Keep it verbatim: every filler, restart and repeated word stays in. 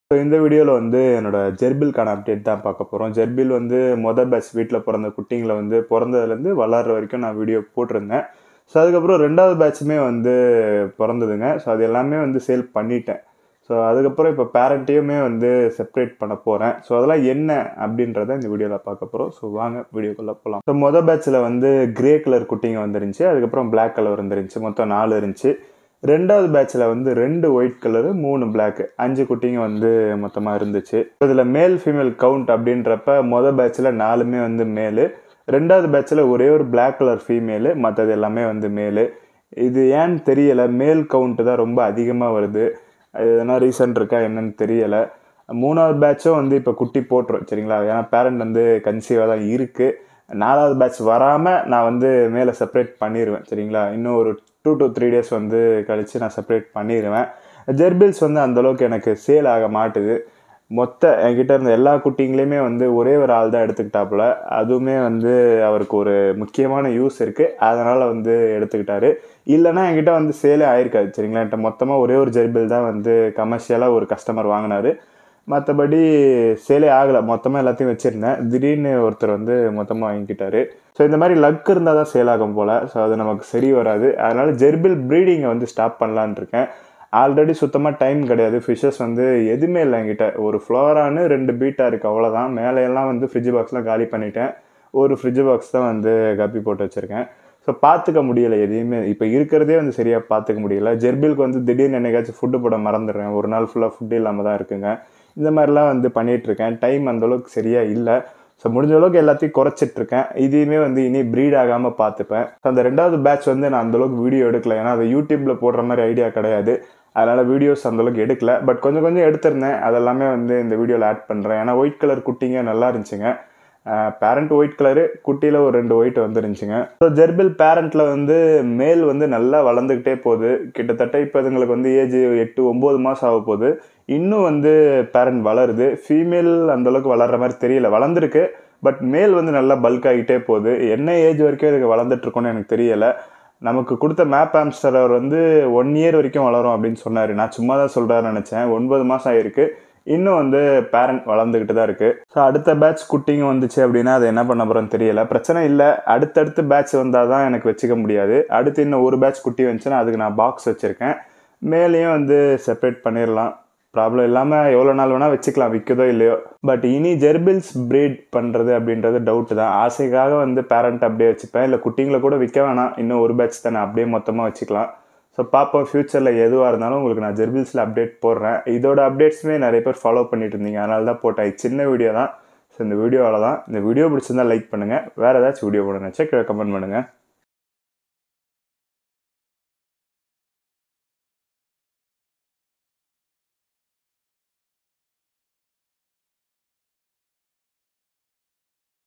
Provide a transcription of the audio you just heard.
So இந்த வீடியோவில் வந்து என்னோட ஜெர்பில்கான அப்டேட் தான் பார்க்க போகிறோம். ஜெர்பில் வந்து மொதல் பேட்ச் வீட்டில் பிறந்த குட்டிங்களை வந்து பிறந்ததுலேருந்து வளர்கிற வரைக்கும் நான் வீடியோ போட்டிருந்தேன். ஸோ அதுக்கப்புறம் ரெண்டாவது பேட்சுமே வந்து பிறந்ததுங்க. ஸோ அது எல்லாமே வந்து சேல் பண்ணிட்டேன். ஸோ அதுக்கப்புறம் இப்போ பேரண்ட்டையுமே வந்து செப்பரேட் பண்ண போகிறேன். ஸோ அதெல்லாம் என்ன அப்படின்றத இந்த வீடியோவில் பார்க்க போகிறோம். ஸோ வாங்க வீடியோக்குள்ளே போகலாம். ஸோ மொதல் பேட்சில் வந்து கிரே கலர் குட்டிங்க வந்துருந்துச்சு. அதுக்கப்புறம் பிளாக் கலர் வந்துருந்துச்சு. மொத்தம் நாலு இருந்துச்சு. ரெண்டாவது பேட்சில் வந்து ரெண்டு ஒயிட் கலரு மூணு பிளாக்கு அஞ்சு குட்டிங்க வந்து மொத்தமாக இருந்துச்சு. இதில் மேல் ஃபீமேல் கவுண்ட் அப்படின்றப்ப மொதல் பேட்சில் நாலுமே வந்து மேலு, ரெண்டாவது பேட்சில் ஒரே ஒரு பிளாக் கலர் ஃபீமேலு, மற்றது எல்லாமே வந்து மேலு. இது ஏன்னு தெரியலை, மேல் கவுண்ட்டு தான் ரொம்ப அதிகமாக வருது. எதனா ரீசன் இருக்கா என்னன்னு தெரியலை. மூணாவது பேட்சும் வந்து இப்போ குட்டி போட்டுரும் சரிங்களா, ஏன்னா பேரண்ட் வந்து கன்சீவாக தான் இருக்குது. நாலாவது பேட்ச் வராமல் நான் வந்து மேலே செப்பரேட் பண்ணிடுவேன் சரிங்களா. இன்னும் ஒரு டூ டு த்ரீ டேஸ் வந்து கழித்து நான் செப்பரேட் பண்ணிடுவேன். ஜெர்பில்ஸ் வந்து அந்தளவுக்கு எனக்கு சேல் ஆக மாட்டுது. மொத்த என்கிட்ட இருந்த எல்லா குட்டிங்களையுமே வந்து ஒரே ஒரு ஆள் தான் எடுத்துக்கிட்டாப்புல. அதுவுமே வந்து அவருக்கு ஒரு முக்கியமான யூஸ் இருக்குது, அதனால் வந்து எடுத்துக்கிட்டாரு. இல்லைனா என்கிட்ட வந்து சேலே ஆயிருக்காது சரிங்களா. என்கிட்ட மொத்தமாக ஒரே ஒரு ஜெர்பில் தான் வந்து கமர்ஷியலாக ஒரு கஸ்டமர் வாங்கினார். மற்றபடி சேலே ஆகலை. மொத்தமாக எல்லாத்தையும் வச்சுருந்தேன். திடீர்னு ஒருத்தர் வந்து மொத்தமாக வாங்கிக்கிட்டாரு. ஸோ இந்த மாதிரி லக் இருந்தால் தான் சேல் ஆகும் போல். ஸோ அது நமக்கு சரி வராது. அதனால் ஜெர்பில் ப்ரீடிங்கை வந்து ஸ்டாப் பண்ணலான் இருக்கேன். ஆல்ரெடி சுத்தமாக டைம் கிடையாது. ஃபிஷ்ஷஸ் வந்து எதுவுமே இல்லை என்கிட்ட. ஒரு ஃப்ளோரானு ரெண்டு பீட்டா இருக்குது, அவ்வளோதான். மேலையெல்லாம் வந்து ஃப்ரிட்ஜ் பாக்ஸ்லாம் காலி பண்ணிட்டேன். ஒரு ஃப்ரிட்ஜ் பாக்ஸ் தான் வந்து கப்பி போட்டு வச்சுருக்கேன். ஸோ பார்த்துக்க முடியலை எதையுமே. இப்போ இருக்கிறதே வந்து சரியாக பார்த்துக்க முடியல. ஜெர்பிலுக்கு வந்து திடீர்னு என்னைக்காச்சும் ஃபுட்டு போட மறந்துடுறேன். ஒரு நாள் ஃபுல்லாக ஃபுட்டு இல்லாமல் தான் இருக்குங்க. இந்த மாதிரிலாம் வந்து பண்ணிகிட்ருக்கேன். டைம் அந்தளவுக்கு சரியாக இல்லை. ஸோ முடிஞ்ச அளவுக்கு எல்லாத்தையும் குறைச்சிட்ருக்கேன். இதையுமே வந்து இனி ப்ரீட் ஆகாமல் பார்த்துப்பேன். ஸோ அந்த ரெண்டாவது பேட்ச் வந்து நான் அந்தளவுக்கு வீடியோ எடுக்கல, ஏன்னா அது யூடியூப்பில் போடுற மாதிரி ஐடியா கிடையாது. அதனால் வீடியோஸ் அந்தளவுக்கு எடுக்கல. பட் கொஞ்சம் கொஞ்சம் எடுத்திருந்தேன். அதெல்லாமே வந்து இந்த வீடியோவில் ஆட் பண்ணுறேன். ஏன்னா ஒயிட் கலர் குட்டிங்க நல்லா இருந்துச்சுங்க. பேரண்ட் ஒயிட் கலரு, குட்டியில் ஒரு ரெண்டு ஒயிட் வந்துருந்துச்சுங்க. ஸோ ஜெர்பில் பேரண்ட்டில் வந்து மேல் வந்து நல்லா வளர்ந்துக்கிட்டே போகுது. கிட்டத்தட்ட இப்போ இதுங்களுக்கு வந்து ஏஜ் எட்டு ஒம்பது மாதம் ஆக போகுது. இன்னும் வந்து பேரண்ட் வளருது. ஃபீமேல் அந்தளவுக்கு வளர்கிற மாதிரி தெரியல. வளர்ந்துருக்கு, பட் மேல் வந்து நல்லா பல்க் ஆகிட்டே போகுது. என்ன ஏஜ் வரைக்கும் இதுக்கு வளர்ந்துட்டுருக்கோன்னு எனக்கு தெரியலை. நமக்கு கொடுத்த மேப் ஆம்ஸ்டர் அவர் வந்து ஒன் இயர் வரைக்கும் வளரும் அப்படின்னு சொன்னார். நான் சும்மா தான் சொல்கிறாருன்னு நினச்சேன். ஒன்பது மாதம் ஆகிருக்கு. இன்னும் வந்து பேரண்ட் வளர்ந்துக்கிட்டு தான் இருக்குது. ஸோ அடுத்த பேட்ச் குட்டிங்க வந்துச்சு அப்படின்னா அதை என்ன பண்ண போகிறோன்னு தெரியலை. பிரச்சனை இல்லை, அடுத்தடுத்து பேட்ச் வந்தால் தான் எனக்கு வச்சுக்க முடியாது. அடுத்து இன்னும் ஒரு பேட்ச் குட்டி வந்துச்சுன்னா அதுக்கு நான் பாக்ஸ் வச்சுருக்கேன். மேலேயும் வந்து செப்பரேட் பண்ணிடலாம். ப்ராப்ளம் இல்லாமல் எவ்வளோ நாள் வேணால் வச்சுக்கலாம், விற்கதோ இல்லையோ. பட் இனி ஜெர்பில்ஸ் ப்ரீட் பண்ணுறது அப்படின்றது டவுட்டு தான். ஆசைக்காக வந்து பேரண்ட் அப்படியே வச்சுப்பேன். இல்லை குட்டிங்களை கூட விற்க வேணாம், இன்னும் ஒரு பேட்ச் தானே, அப்படியே மொத்தமாக வச்சுக்கலாம். ஸோ பார்ப்போம், ஃப்யூச்சரில் எதுவாக இருந்தாலும் உங்களுக்கு நான் ஜெர்பில்ஸில் அப்டேட் போடுறேன். இதோட அப்டேட்ஸுமே நிறைய பேர் ஃபாலோ பண்ணிட்டு இருந்தீங்க, அதனால தான் போட்டேன். சின்ன வீடியோ தான். ஸோ இந்த வீடியோவில் தான். இந்த வீடியோ பிடிச்சிருந்தா லைக் பண்ணுங்கள். வேறு ஏதாச்சும் வீடியோ போடுங்க, கீழே கமெண்ட் பண்ணுங்கள்.